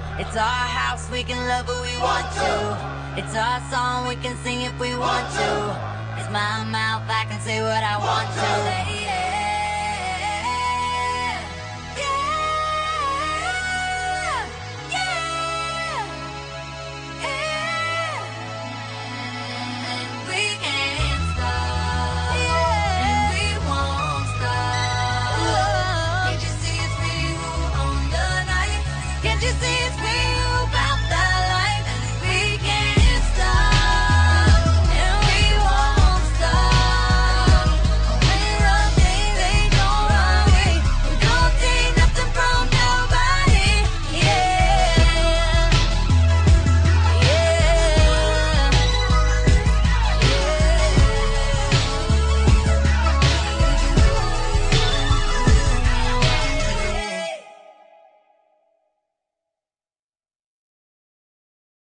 It's our house, we can love who we want to. It's our song, we can sing if we want to. It's my mouth, I can say what I want to.